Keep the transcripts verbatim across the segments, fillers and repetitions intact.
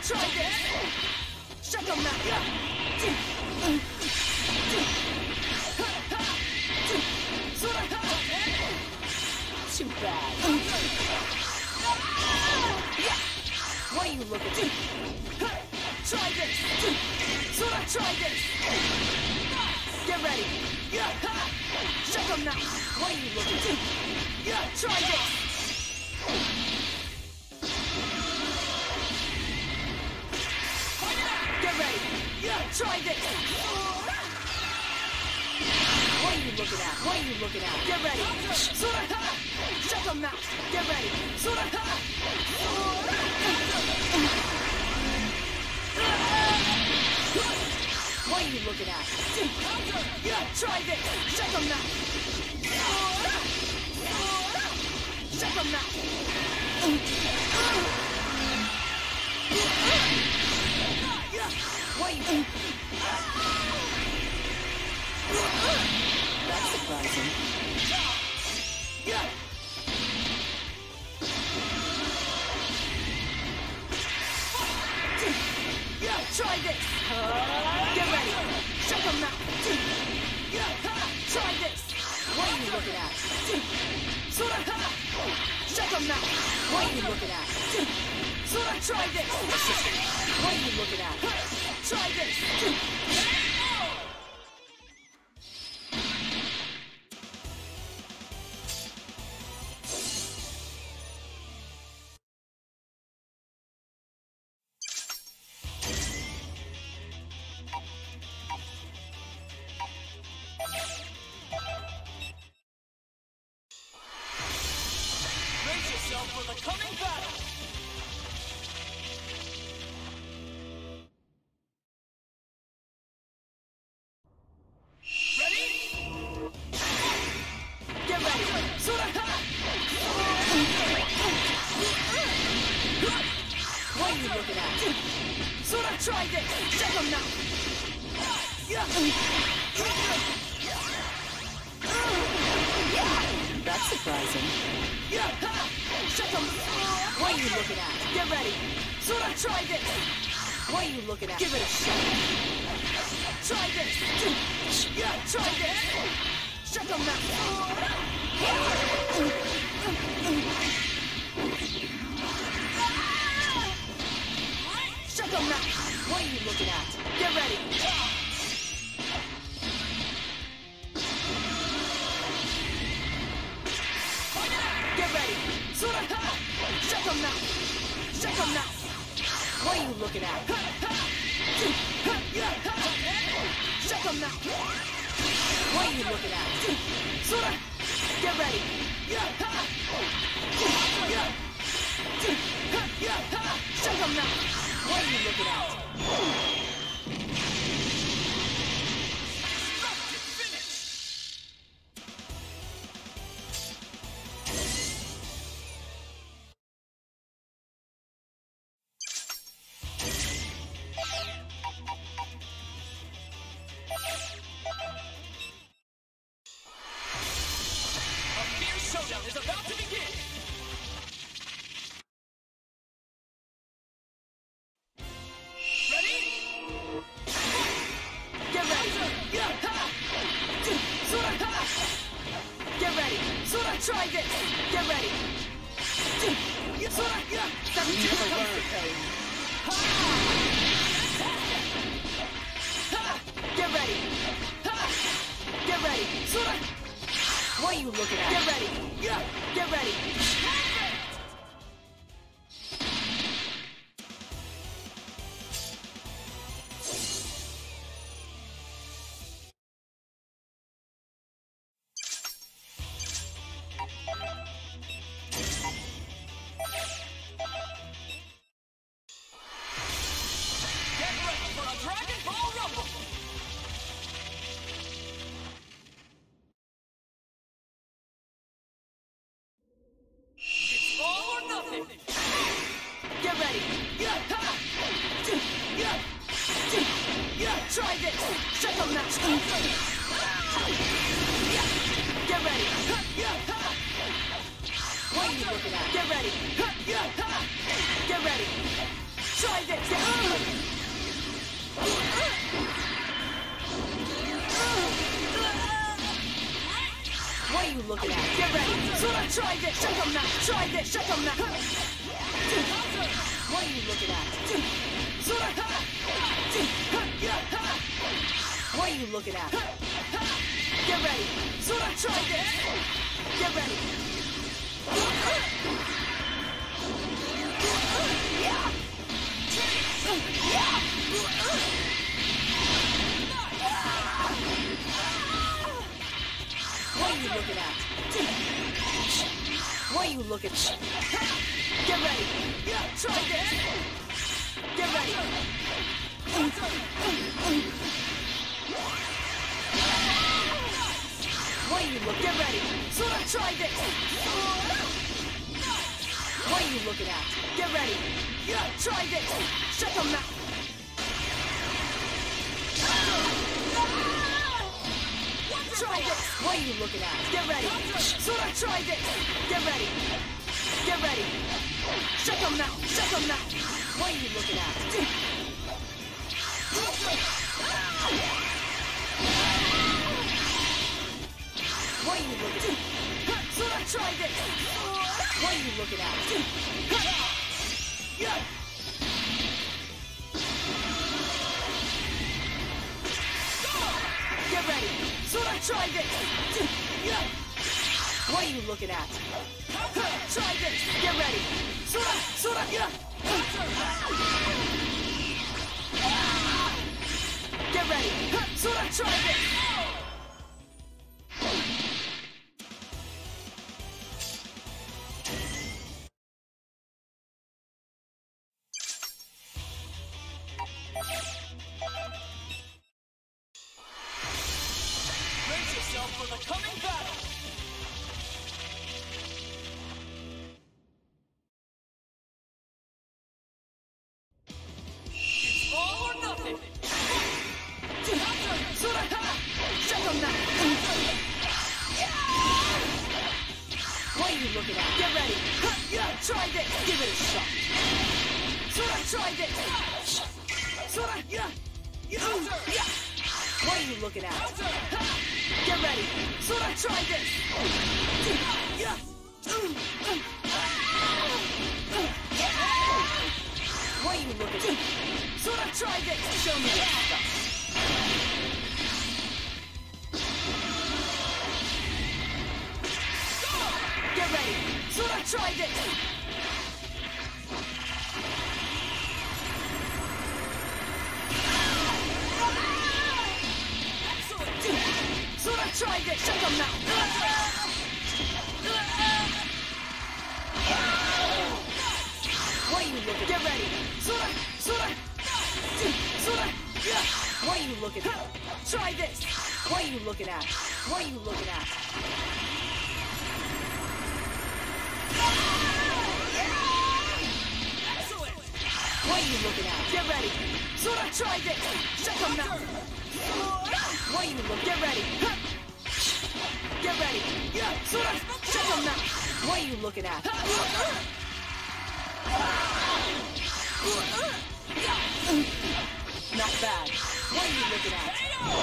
try this! Shut them now! Too bad. What are you looking at? Try this! Try this! Get ready! Shut them now! What are you looking at? Try this! Get ready! Try this! What are you looking at? What are you looking at? Get ready! Shut them now! Get ready! What are you looking at? Try this! Shut them now! Shut them now! What are you... That's surprising. Try this! Get ready! Shut them now! Try this! What are you looking at? Shut them now! What are you looking at? Try this! What are you looking at? Try this! For the coming battle! Ready? Get ready! What are you looking at? Try this! Check them now! That's surprising. Shut them! What are you looking at? Get ready! Try this! What are you looking at? Give it a shot! Try this! Try this! Shut them now! Shut them now! What are you looking at? Get ready! Get ready! Shut them now! Shut them now! What are you looking at? Shut them now! What are you looking at? Get ready! Shut them now! What are you looking at? Showdown is about to begin! Ready? Get ready! Get ready! Try this! Get ready! Never learn. Get ready! Get ready! What are you looking at? Get ready! Get ready! Get ready for a Dragon Ball Rumble! Get ready! Try this! Shut them now! Get ready! What are you looking at? Get ready! Get ready! try this! What are you looking at? Get ready! Sora, try this! Shut them now! Try this! Shut them now! What are you looking at? Sora! What are you looking at? Get ready! Sora, try this! Get ready! What are you looking at? What are you looking at? Get ready! Try this! Get ready! What are you looking at? Get ready! Sora, try this! What are you looking at? Get ready! Try this! Shut them now! Try this! What are you looking at? Get ready! Sora, try this! Get ready! Get ready! Shut them now! Shut them now! What are you looking at? What are you looking at? Sora, try this! What are you looking at? Get ready! Sora, try this! What are you looking at? Try this! Get ready! Sora! Sora! Get ready! Sora, try this! Brace yourself for the coming battle! It's all or nothing! Sora! Shut them now! What are you looking at? Get ready! Try this! Give it a shot! Sora, try this! Sora! What are you looking at? Get ready! Sora, try this! What are you looking at? Sora, try this! Show me your stuff! Get ready! Sora, try this! Sora, try this! Shut them now! What are you looking at? Get ready! Sora! Sora! Sora! What are you looking at? Try this! What are you looking at? What are you looking at? Excellent! What are you looking at? Get ready! Sora, try this! Shut them now! What are you looking? Get ready! Get ready! Sora! Shut them now! What are you looking at? Not bad. What are you looking at?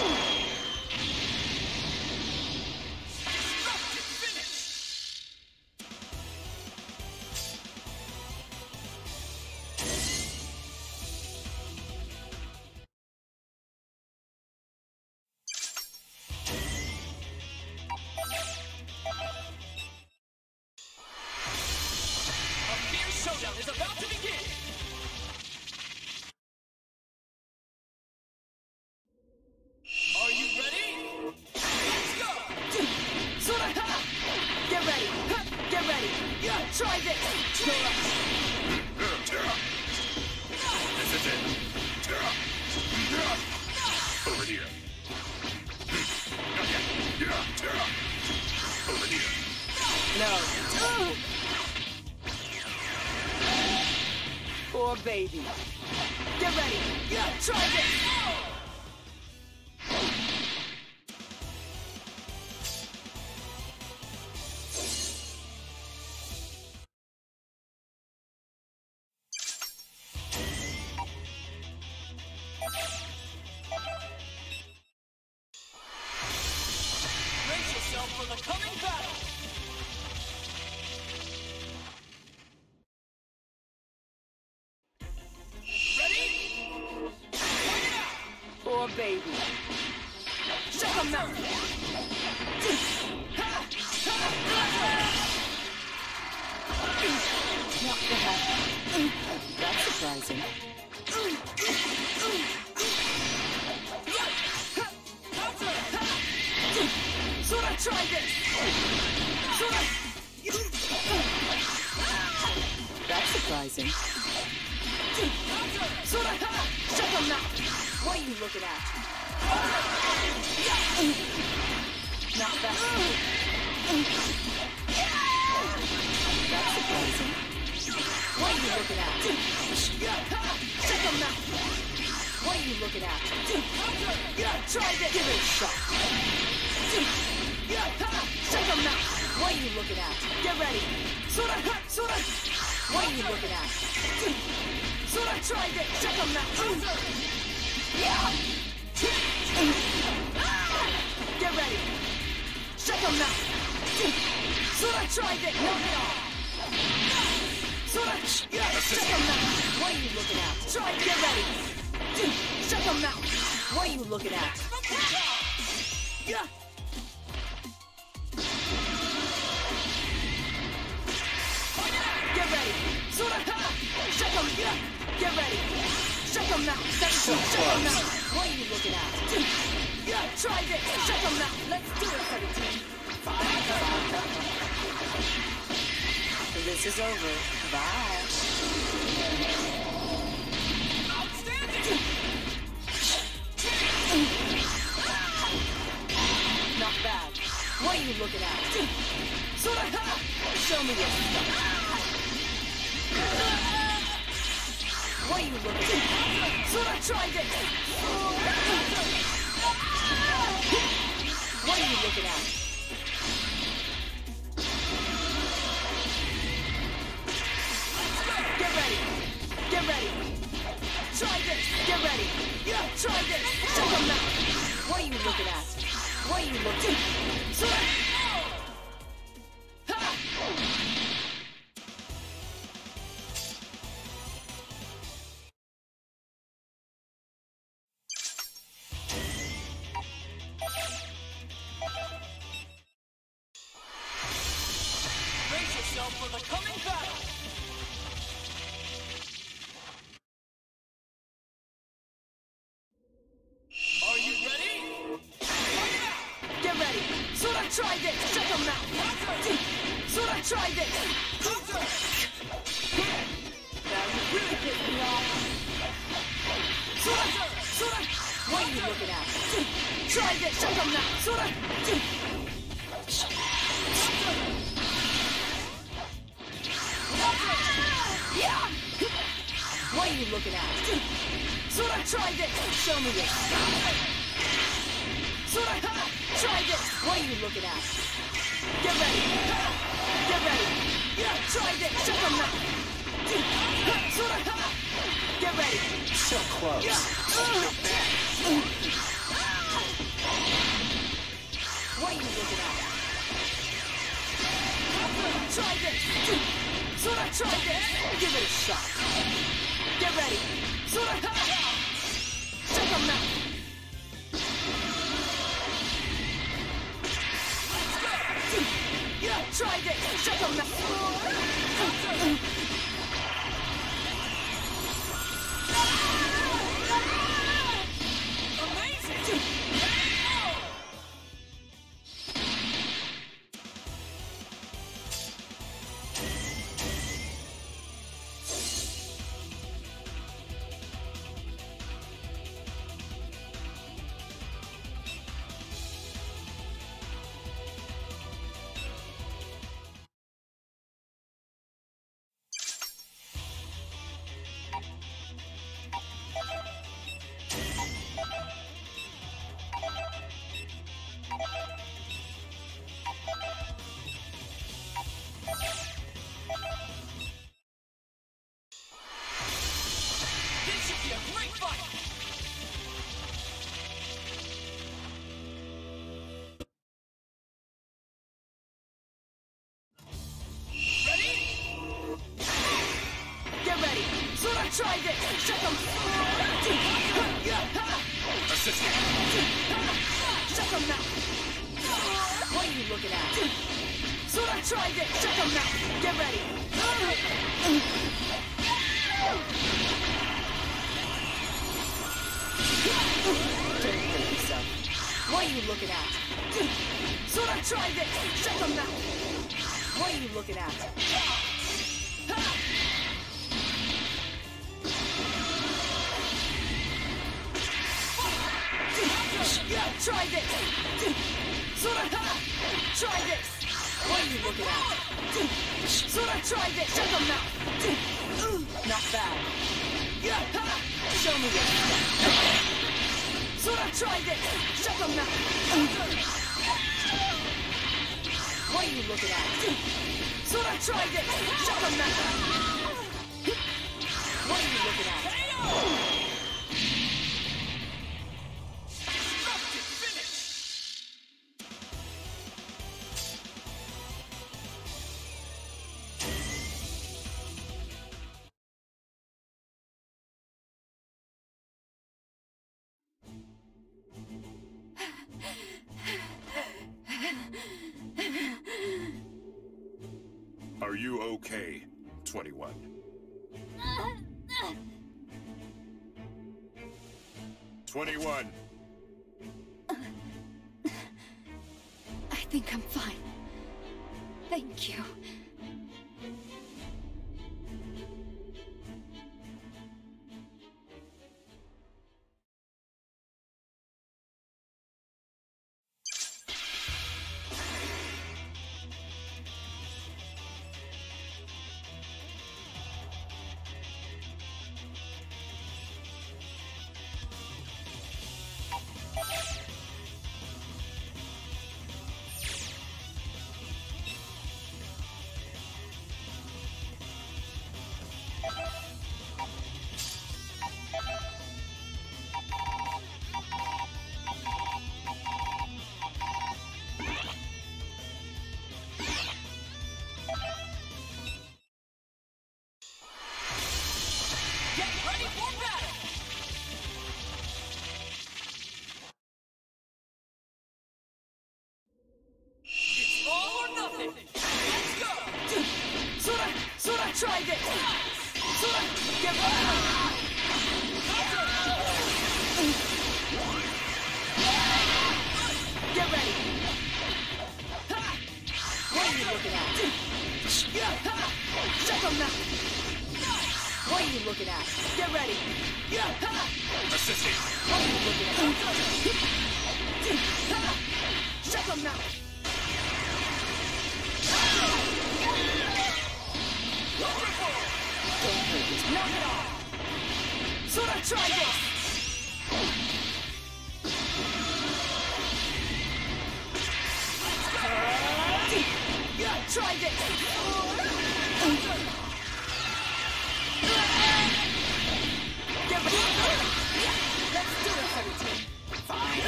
Showdown is about to begin! Are you ready? Let's go! Sora! Get ready! Get ready! Try this! This is it! Over here! Over here! No! Poor baby. Get ready. Try this. baby. Shut him out. Not bad. That's surprising. Sora, try this. Sora. That's surprising. Sora, shut him out. What are you looking at? Not bad. That's surprising. What are you looking at? Shut him out. What are you looking at? Try this. Give it a shot. Shut him out. What are you looking at? Get ready. Sora, Sora. What are you looking at? Sora, try this. Shut him out. Get ready. Shut him out. Sora, try this. Knock it off. Sora, shut him out. What are you looking at? Try. Get ready. Shut him out. What are you looking at? Yeah. Get ready. Sora, shut him. Get ready. Shut him out. That's so shut him out. What are you looking at? Yeah, try this. Shut him out. Let's do it, seventeen. This is over. Bye. Outstanding. Not bad. What are you looking at? Sora, show me your stuff. What are you looking at? Sora, try this. What are you looking at? Get ready. Get ready. Try this. Get ready. Yeah, try this. Check them out. What are you looking at? What are you looking at? Sora. Ha! Brace yourself for the coming battle! Are you ready? Get ready! Sora, try this! Shut them out! Sora, try this! Now you really pissed me off! Sora! Sora! What are you looking at? Try this! Shut them out! Sora! What are you looking at? Sora, try this! Show me this! Sora, try this! What are you looking at? Get ready! Get ready! Yeah, try this! Shut them out! Sora, get ready! So close. What are you looking at? Try this! Sora, try this! Give it a shot! Get ready! Sora, shut them out! Yeah, try this! Shut them out! Amazing! Try this! Shut them! Assisting. Shut them now. What are you looking at? Sora, try this. Shut them now. Get ready. Don't hurt yourself. What are you looking at? Sora, try this. Shut them now. What are you looking at? Yeah, try this! Sora, try this! What are you looking at? Sora, try this! Shut them now! Not bad. Yeah, show me your stuff. Sora, try this! Shut them now! What are you looking at? Sora, try this! Shut them now! What are you looking at? Are you okay, twenty-one? twenty-one! I think I'm fine. Thank you. Try this! Sora, get ready! Get ready! What are you looking at? Shut them now! What are you looking at? Get ready! Assisting. What are you looking at? Shut them now! Knock it off! Sora, try this! Yeah, try this! Get ready! Let's do it, seventeen! Fine!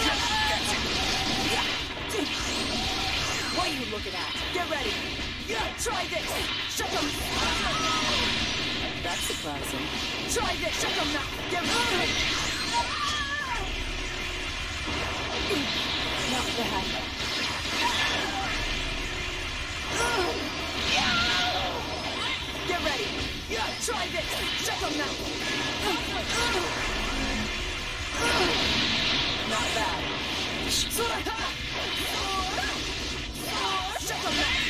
What are you looking at? Get ready! Yeah, try this! Shut them! That's surprising. Try this! Shut them now! Get ready! Not bad. Get ready! Yeah, try this! Shut them now! Not bad. Sora! Shut them now!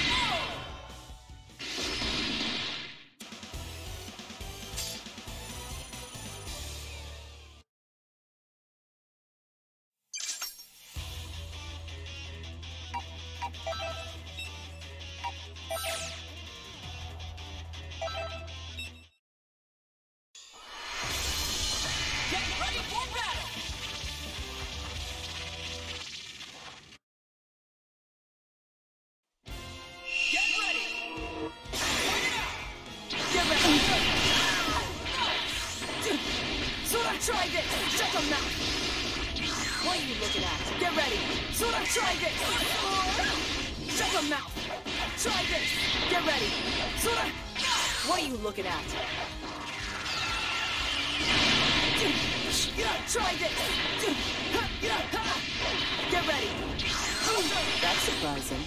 Try this! Shut them now! What are you looking at? Get ready! Sora, try this! Shut them now! Try this! Get ready! Sora! What are you looking at? Yeah, try this! Get ready. That's surprising.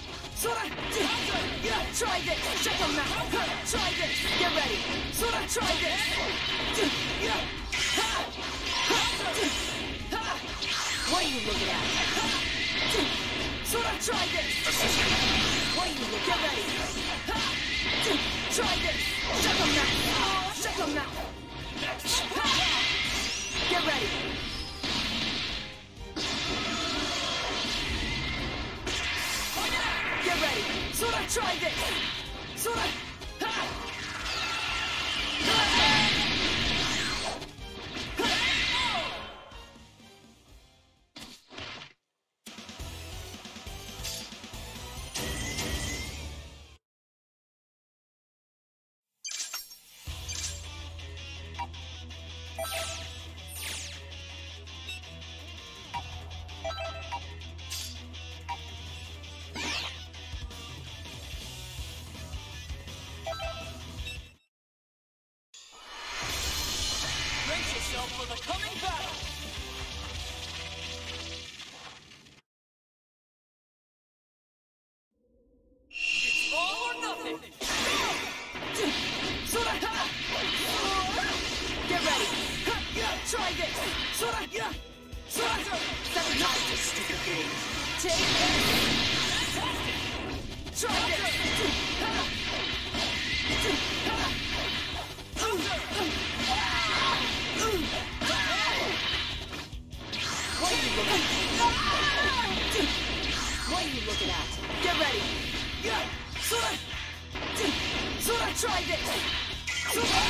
Try this. Check them out. Try this. Get ready. Try this. What are you looking at? Try this. What are you looking at? Get ready. Try this. Check them out. Check them out. Get ready. Get ready. Sora, try this. Sora. Ha! For the coming battle! It's all or nothing! Get ready! Try this! Seven times this stupid game! Take this! Try this! What are you looking at? What are you looking at? Get ready! Sora! Sora, try this! Sora!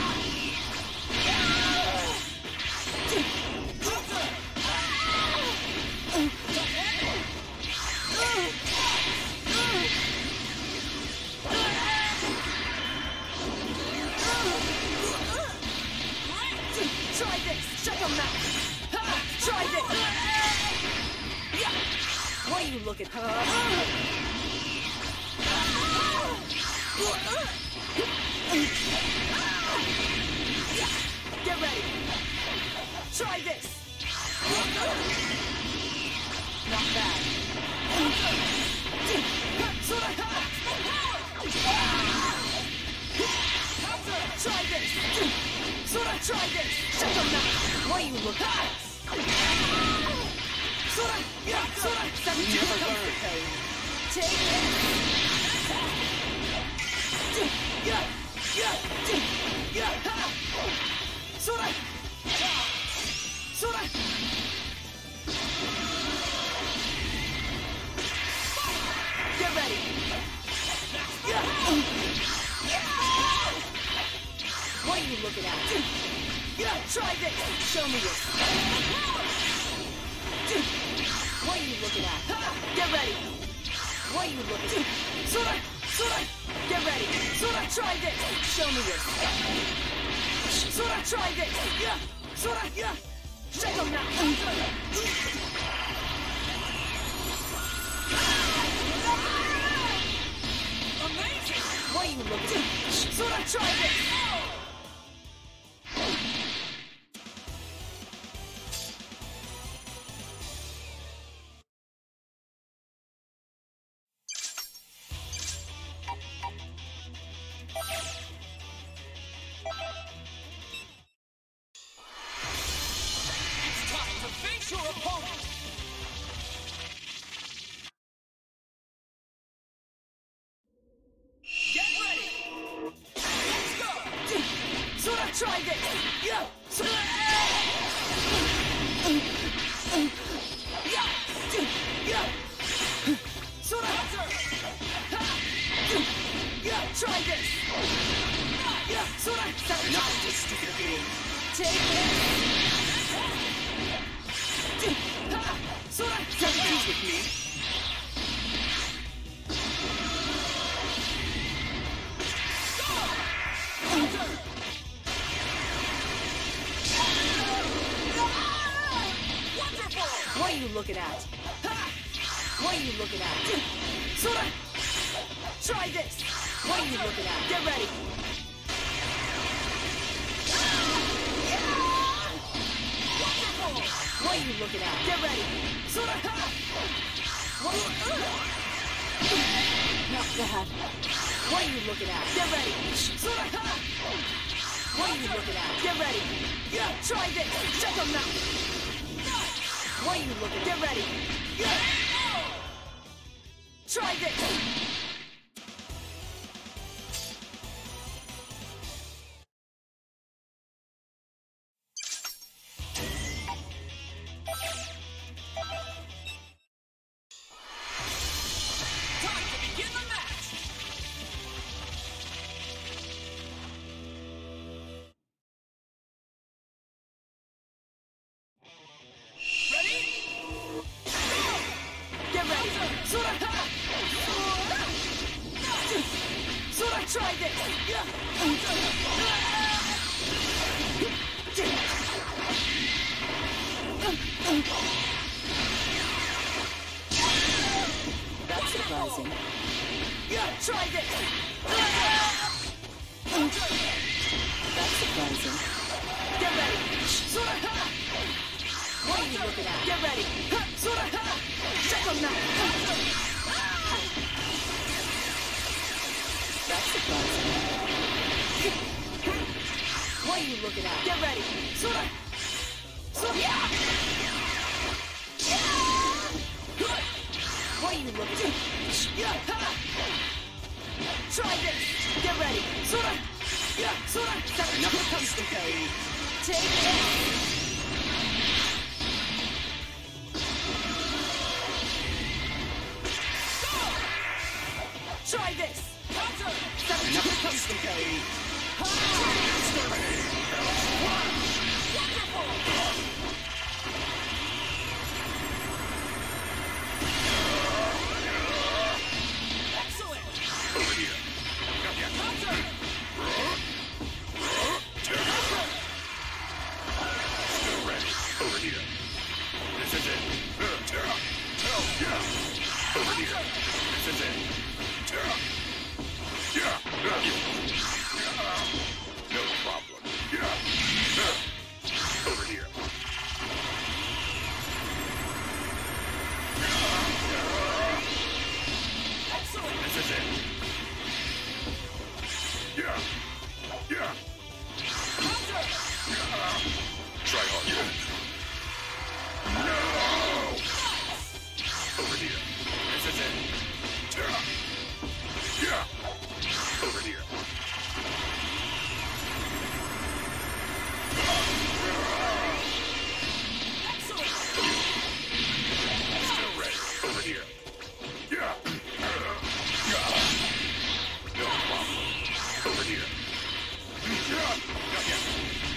Try this! Check them out! Try this! What are you looking at? Get ready! Try this! Not bad. Try this! Sora, try this! Shut them down! What are you looking at? Sora! Yeah! Sora! Seven never learn! Take it! Yeah! Yeah! Yeah! Sora! Sora! Get ready! Yeah! What are you looking at? Yeah, try this! Show me this! What are you looking at? Get ready! What are you looking at? Sora! Sora! Get ready! Sora, try this! Show me this! Sora, try this! Yeah! Sora! Yeah! Check them out! Amazing! What are you looking at? Sora, try this! Try this! Yeah! Yeah! Yeah! Sora! Yeah! Try this! Yeah! Sora! Not this stupid game! Take it! Sora! Don't tease with me! What are you looking at? What are you looking at? Sora! Try this! What are you looking at? Get ready! Wonderful! What What are you looking at? Get ready. Sora! What? Not bad. What are you looking at? Get ready. Sora! What are you looking at? Get ready. Yeah, try this. Shut them now. What are you looking at? Get ready. Yeah. Try this. Try this! That's surprising. Try this! That's surprising. Get ready! What are you looking at? Get ready! Check them now! That's surprising. What are you looking at? Get ready! Sora! Sora! Yeah! What are you looking at? Yeah! Try this! Get ready! Sora! Yeah! Sora! Here comes the pain. Take it! Try this! Counter! Here comes the pain. Wonderful! Excellent! Over here. Counter! Still ready. Over here. This is it. Yeah. Over here. This is it. Yeah. No problem. Yeah. Over here. Excellent! This is it. Yeah. Yeah. Counter! Try hard. No. Over here. This is it. Yeah. Over here. Excellent! Still ready. Over here. Yeah. No problem. Over here. Yeah. Not yet.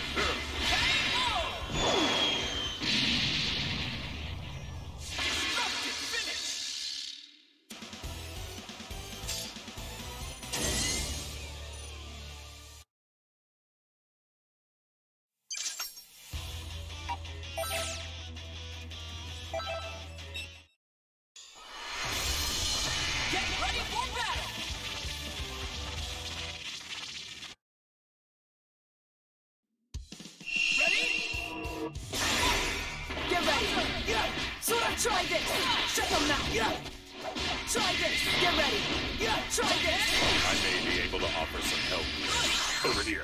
Get ready for battle! Ready? Get ready! Yeah! Sora, try this! Shut them now! Yeah! Try this! Get ready! Yeah! Try this! I may be able to offer some help. Over here.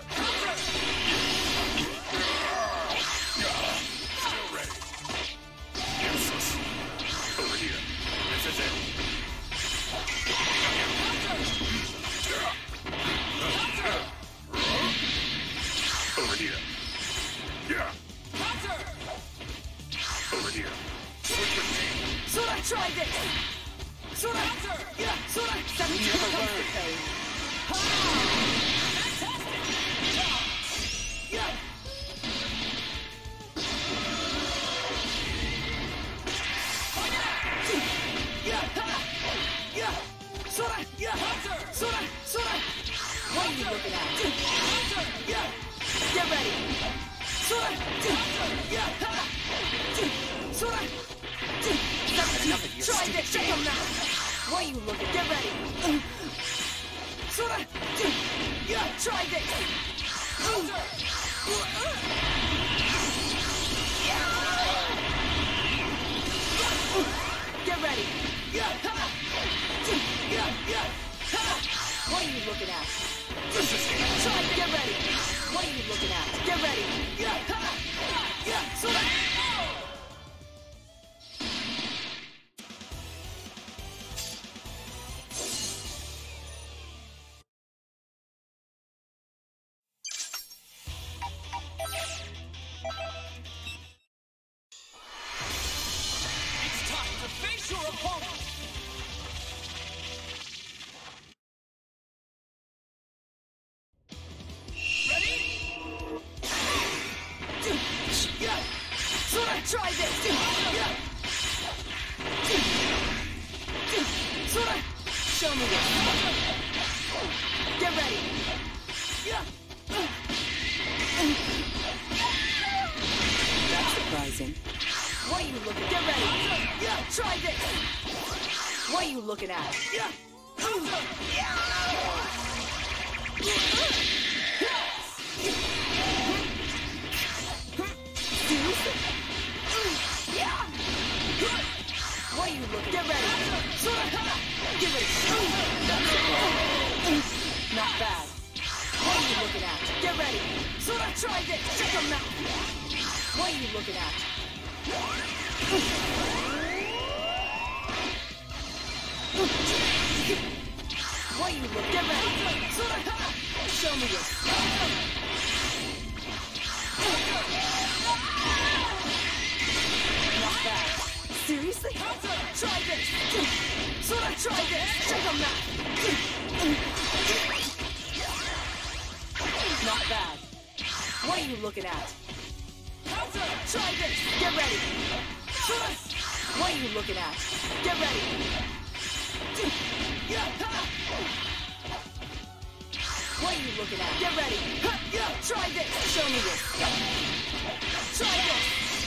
Still ready. Useless. Over here. This is it. Over here. Yeah. Over here. Switch with me. Sora, try this! Sora! Yeah! Sora! Seven never learned. Fantastic! Yeah! Yeah! Yeah! Sora! Yeah! Sora! Sora! What are you looking at? Yeah! Get ready! Sora! Yeah! Sora! Try this! Check them now! What are you looking at? Get ready! Sora! Yeah! Try this! Try, get ready. What are you looking at? Get ready. Yeah, ha, yeah, so that. It's time to face your opponent! Ready? Yeah, so that. Try this. Yeah. So that. Show me this. Get ready. Yeah. That's surprising. What are you looking at? Get ready. Yeah, try this. What are you looking at? Yeah. Seriously? Yeah. What are you looking at? Get ready. Give it a shot. Not bad. What are you looking at? Get ready. Sora, try this. Check them out. What are you looking at? What are you looking? Get ready. Show me this. Not bad. Seriously? Try this. Sora, try this. Check them out. Not bad. What are you looking at? Try this. Get ready. What are you looking at? Get ready. What are you looking at? Get ready. Try this. Show me this. Try this.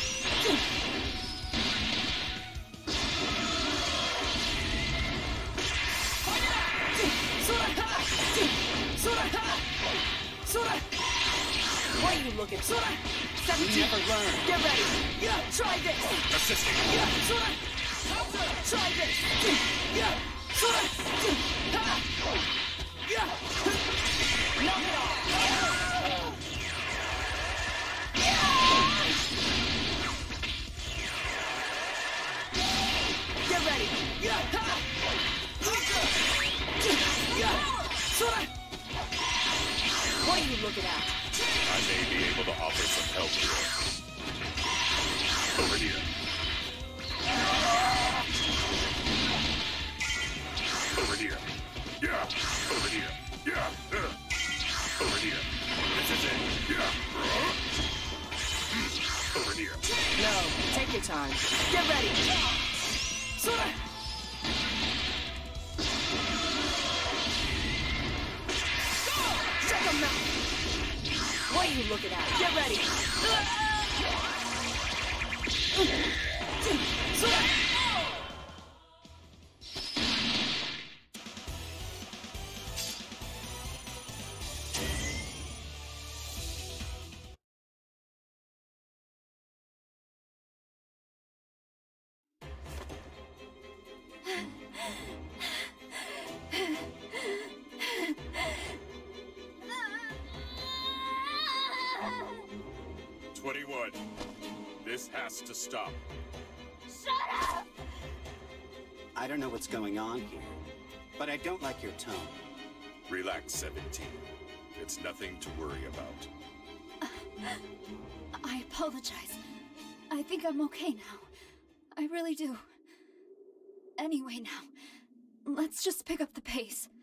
What are you looking? Sora! seventeen. Never learn. Get ready. Yeah, try this. Assisting. Yeah, Sora! Try this. Yeah, Sora! Yeah! Knock it off. Get ready. Yeah! Yeah! Sora! What are you looking at? I may be able to offer some help here. Over here. Over here. Yeah. Over here. Yeah. Uh. Over here. This is it. Yeah. Uh. Over here. No, take your time. Get ready. Sora! Check them out. What are you looking at? Get ready. Sora! twenty-one. This has to stop. I don't know what's going on here, but I don't like your tone. Relax, seventeen. It's nothing to worry about. I apologize. I think I'm okay now. I really do. Anyway now, let's just pick up the pace.